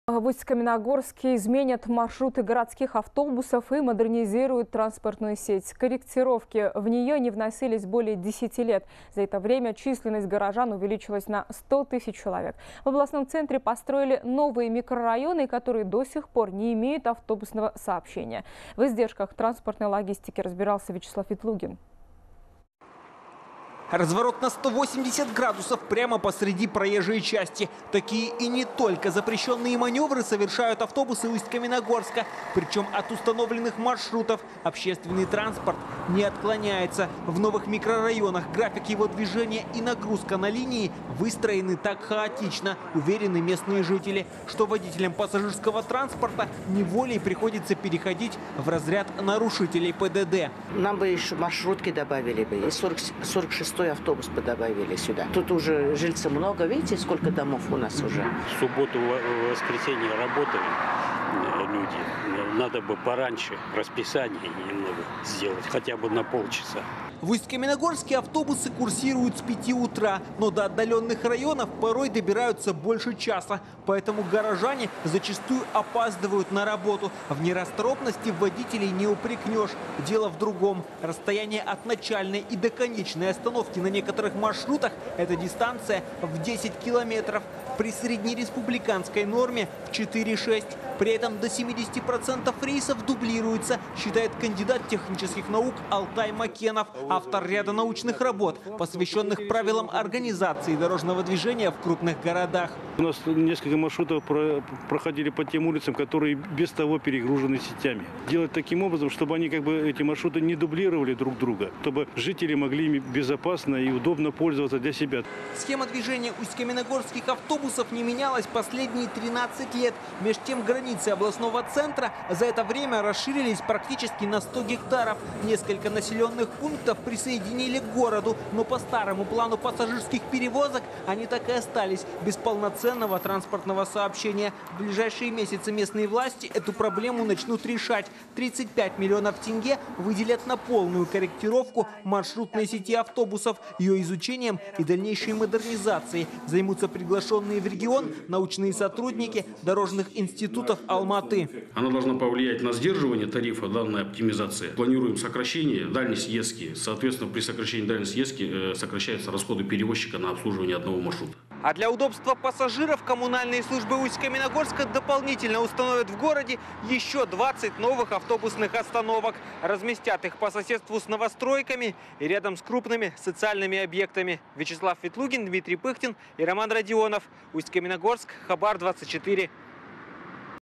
В Усть-Каменогорске изменят маршруты городских автобусов и модернизируют транспортную сеть. Корректировки в нее не вносились более 10 лет. За это время численность горожан увеличилась на 100 тысяч человек. В областном центре построили новые микрорайоны, которые до сих пор не имеют автобусного сообщения. В издержках транспортной логистики разбирался Вячеслав Ветлугин. Разворот на 180 градусов прямо посреди проезжей части. Такие и не только запрещенные маневры совершают автобусы Усть-Каменогорска. Причем от установленных маршрутов общественный транспорт не отклоняется. В новых микрорайонах график его движения и нагрузка на линии выстроены так хаотично. Уверены местные жители, что водителям пассажирского транспорта неволей приходится переходить в разряд нарушителей ПДД. Нам бы еще маршрутки добавили бы. И 46-й автобус бы добавили сюда. Тут уже жильцев много. Видите, сколько домов у нас уже? В субботу, воскресенье работали люди. Надо бы пораньше расписание немного сделать, хотя бы на полчаса. В Усть-Каменогорске автобусы курсируют с 5 утра, но до отдаленных районов порой добираются больше часа. Поэтому горожане зачастую опаздывают на работу. В нерасторопности водителей не упрекнешь. Дело в другом. Расстояние от начальной и до конечной остановки на некоторых маршрутах – это дистанция в 10 километров. При среднереспубликанской норме в 4,6. При этом до 70% рейсов дублируется, считает кандидат технических наук Алтай Макенов, автор ряда научных работ, посвященных правилам организации дорожного движения в крупных городах. У нас несколько маршрутов проходили по тем улицам, которые без того перегружены сетями. Делать таким образом, чтобы они эти маршруты не дублировали друг друга, чтобы жители могли ими безопасно и удобно пользоваться для себя. Схема движения усть-каменогорских автобусов не менялась последние 13 лет. Между тем границы областного центра за это время расширились практически на 100 гектаров. Несколько населенных пунктов присоединили к городу, но по старому плану пассажирских перевозок они так и остались без полноценного транспортного сообщения. В ближайшие месяцы местные власти эту проблему начнут решать. 35 миллионов тенге выделят на полную корректировку маршрутной сети автобусов. Ее изучением и дальнейшей модернизацией займутся приглашенные в регион научные сотрудники дорожных институтов Алматы. Она должна повлиять на сдерживание тарифа, данной оптимизации. Планируем сокращение дальней съездки. Соответственно, при сокращении дальней съездки сокращаются расходы перевозчика на обслуживание одного маршрута. А для удобства пассажиров коммунальные службы Усть-Каменогорска дополнительно установят в городе еще 20 новых автобусных остановок. Разместят их по соседству с новостройками и рядом с крупными социальными объектами. Вячеслав Ветлугин, Дмитрий Пыхтин и Роман Родионов. Усть-Каменогорск, Хабар 24.